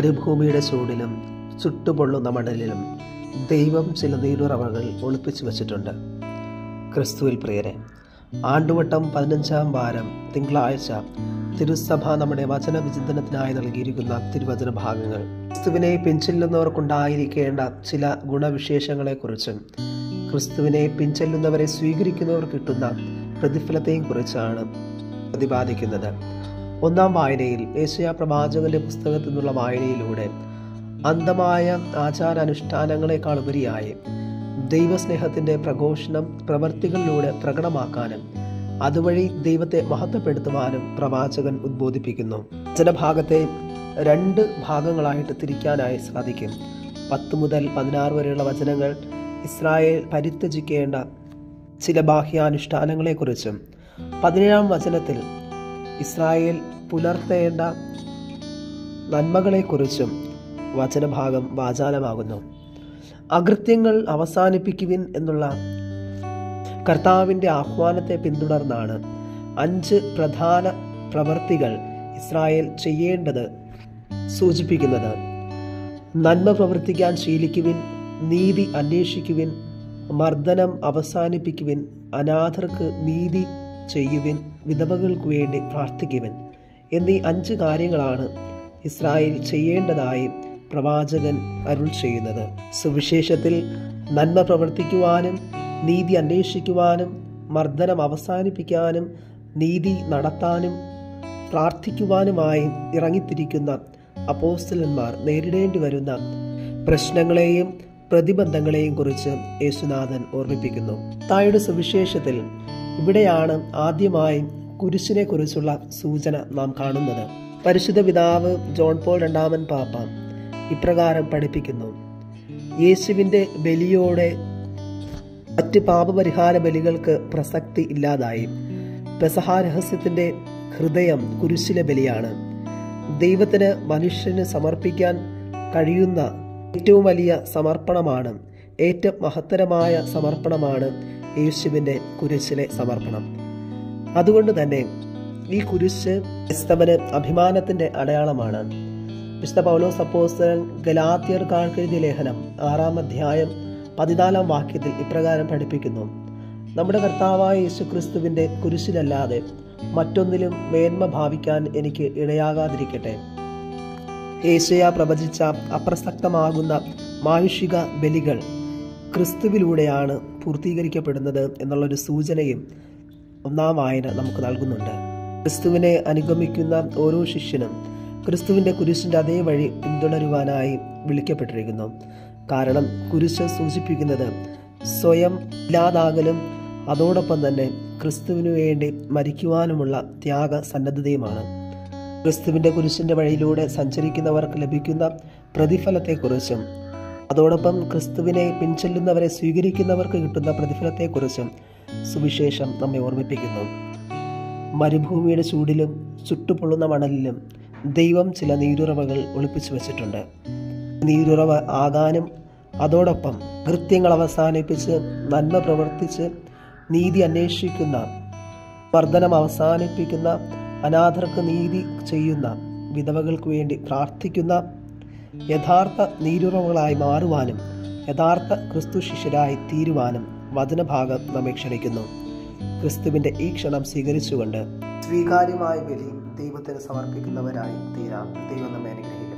മരുഭൂമിയുടെ ചൂടിലും ചുട്ടുപൊള്ളുന്ന മണലിലും ദൈവം ചില നീരുറവകൾ ഒളിപ്പിച്ചു വച്ചിട്ടുണ്ട്. ക്രിസ്തുവിൽ പ്രിയരെ, ആണ്ടുവട്ടം 15-ാം വാരം തിങ്കളാഴ്ച തിരുസഭ നമ്മുടെ വചന വിചിന്തനത്തിനായി നൽകിയിരിക്കുന്ന തിരുവചന ഭാഗങ്ങൾ ക്രിസ്തുവിനെ പിൻചെല്ലുന്നവർക്കുണ്ടായിരിക്കേണ്ട ചില ഗുണവിശേഷങ്ങളെക്കുറിച്ചും ക്രിസ്തുവിനെ പിൻചെല്ലുന്നവരെ സ്വീകരിക്കുന്നവർ കിട്ടുന്ന പ്രതിഫലത്തെയും കുറിച്ചാണ് പ്രതിപാദിക്കുന്നത്. ഒന്നാം വായനയിൽ യെശയ്യാ പ്രവാചകന്റെ പുസ്തകത്തിൽ നിന്നുള്ള വായനയിലൂടെ അന്ധമായ ആചാരാനുഷ്ഠാനങ്ങളെക്കാൾ ഉപരിയായി ദൈവസ്നേഹത്തിൻ്റെ പ്രഘോഷണം പ്രവർത്തികളിലൂടെ പ്രകടമാക്കാനും അതുവഴി ദൈവത്തെ മഹത്വപ്പെടുത്തുവാനും പ്രവാചകൻ ഉദ്ബോധിപ്പിക്കുന്നു. വചനഭാഗത്തെ 2 ഭാഗങ്ങളായിട്ട് തിരിക്കാനായി സാധിക്കും. 10 മുതൽ 16 വരെയുള്ള വചനങ്ങൾ ഇസ്രായേൽ പരിത്യജിക്കേണ്ട ചില ബാഹ്യാനുഷ്ഠാനങ്ങളെക്കുറിച്ചും 17-ാം വചനത്തിൽ ഇസ്രായേൽ പുലർത്തേണ്ട നന്മകളെക്കുറിച്ചും വചനഭാഗം വാചാലമാകുന്നു. അകൃത്യങ്ങൾ അവസാനിപ്പിക്കുവിൻ എന്നുള്ള കർത്താവിൻ്റെ ആഹ്വാനത്തെ പിന്തുടർന്നാണ് 5 പ്രധാന പ്രവർത്തികൾ ഇസ്രായേൽ ചെയ്യേണ്ടത് സൂചിപ്പിക്കുന്നത്. നന്മ പ്രവർത്തിക്കാൻ ശീലിക്കുവിൻ, നീതി അന്വേഷിക്കുവിൻ, മർദ്ദനം അവസാനിപ്പിക്കുവിൻ, അനാഥർക്ക് നീതി ചെയ്യുവിൻ, വിധവകൾക്ക് വേണ്ടി പ്രാർത്ഥിക്കുവിൻ എന്നീ 5 കാര്യങ്ങളാണ് ഇസ്രായേൽ ചെയ്യേണ്ടതായി പ്രവാചകൻ അരുൾ ചെയ്യുന്നത്. സുവിശേഷത്തിൽ നന്മ പ്രവർത്തിക്കുവാനും നീതി അന്വേഷിക്കുവാനും മർദ്ദനം അവസാനിപ്പിക്കാനും നീതി നടത്താനും പ്രാർത്ഥിക്കുവാനുമായി ഇറങ്ങിത്തിരിക്കുന്ന അപ്പോസ്തലന്മാർ നേരിടേണ്ടി വരുന്ന പ്രശ്നങ്ങളെയും പ്രതിബന്ധങ്ങളെയും കുറിച്ച് യേശുനാഥൻ ഓർമ്മിപ്പിക്കുന്നു. മത്തായിയുടെ സുവിശേഷത്തിൽ ഇവിടെയാണ് ആദ്യമായി കുരിശിനെ കുറിച്ചുള്ള സൂചന നാം കാണുന്നത്. പരിശുദ്ധ പിതാവ് ജോൺ പോൾ 2 പാപ്പ ഇപ്രകാരം പഠിപ്പിക്കുന്നു: യേശുവിൻ്റെ ബലിയോടെ മറ്റ് പാപപരിഹാര ബലികൾക്ക് പ്രസക്തി ഇല്ലാതായി. പെസഹ രഹസ്യത്തിൻ്റെ ഹൃദയം കുരിശിലെ ബലിയാണ്. ദൈവത്തിന് മനുഷ്യന് സമർപ്പിക്കാൻ കഴിയുന്ന ഏറ്റവും വലിയ സമർപ്പണമാണ്, ഏറ്റവും മഹത്തരമായ സമർപ്പണമാണ് യേശുവിൻ്റെ കുരിശിലെ സമർപ്പണം. അതുകൊണ്ട് തന്നെ ഈ കുരിശ് ക്രിസ്തവന് അഭിമാനത്തിൻ്റെ അടയാളമാണ്. വിശുദ്ധ പൗലോസ് അപ്പോസ്തലൻ ഗലാത്യർക്കാർക്ക് എഴുതിയ ലേഖനം 6-ാം അധ്യായം 14-ാം വാക്യത്തിൽ ഇപ്രകാരം പഠിപ്പിക്കുന്നു: നമ്മുടെ കർത്താവായ യേശുക്രിസ്തുവിൻ്റെ കുരിശിലല്ലാതെ മറ്റൊന്നിലും മേന്മ ഭാവിക്കാൻ എനിക്ക് ഇടയാകാതിരിക്കട്ടെ. യെശയ്യാ പ്രവചിച്ച അപ്രസക്തമാകുന്ന മാനുഷിക ബലികൾ ക്രിസ്തുവിലൂടെയാണ് പൂർത്തീകരിക്കപ്പെടുന്നത് എന്നുള്ളൊരു സൂചനയും 1-ാം വായന നമുക്ക് നൽകുന്നുണ്ട്. ക്രിസ്തുവിനെ അനുഗമിക്കുന്ന ഓരോ ശിഷ്യനും ക്രിസ്തുവിൻ്റെ കുരിശിൻ്റെ അതേ വഴി പിന്തുടരുവാനായി വിളിക്കപ്പെട്ടിരിക്കുന്നു. കാരണം കുരിശ് സൂചിപ്പിക്കുന്നത് സ്വയം ഇല്ലാതാകലും അതോടൊപ്പം തന്നെ ക്രിസ്തുവിനു വേണ്ടി മരിക്കുവാനുമുള്ള ത്യാഗസന്നദ്ധതയുമാണ്. ക്രിസ്തുവിൻ്റെ കുരിശിൻ്റെ വഴിയിലൂടെ സഞ്ചരിക്കുന്നവർക്ക് ലഭിക്കുന്ന പ്രതിഫലത്തെക്കുറിച്ചും അതോടൊപ്പം ക്രിസ്തുവിനെ പിൻചെല്ലുന്നവരെ സ്വീകരിക്കുന്നവർക്ക് കിട്ടുന്ന പ്രതിഫലത്തെക്കുറിച്ചും സുവിശേഷം നമ്മെ ഓർമ്മിപ്പിക്കുന്നു. മരുഭൂമിയുടെ ചൂടിലും ചുട്ടുപൊള്ളുന്ന മണലിലും ദൈവം ചില നീരുറവകൾ ഒളിപ്പിച്ചു വച്ചിട്ടുണ്ട്. നീരുറവ ആകാനും അതോടൊപ്പം കൃത്യങ്ങൾ അവസാനിപ്പിച്ച് നന്മ പ്രവർത്തിച്ച് നീതി അന്വേഷിക്കുന്ന, മർദ്ദനം അവസാനിപ്പിക്കുന്ന, അനാഥർക്ക് നീതി ചെയ്യുന്ന, വിധവകൾക്ക് വേണ്ടി പ്രാർത്ഥിക്കുന്ന യഥാർത്ഥ നീരുറവകളായി മാറുവാനും യഥാർത്ഥ ക്രിസ്തു ശിഷ്യരായി തീരുവാനും വചനഭാഗം നമ്മെ ക്ഷണിക്കുന്നു. ക്രിസ്തുവിൻ്റെ ഈ ക്ഷണം സ്വീകരിച്ചുകൊണ്ട് സ്വീകാര്യമായ ബലി ദൈവത്തിന് സമർപ്പിക്കുന്നവരായി തീരാം. ദൈവം നമ്മെ അനുഗ്രഹിക്കും.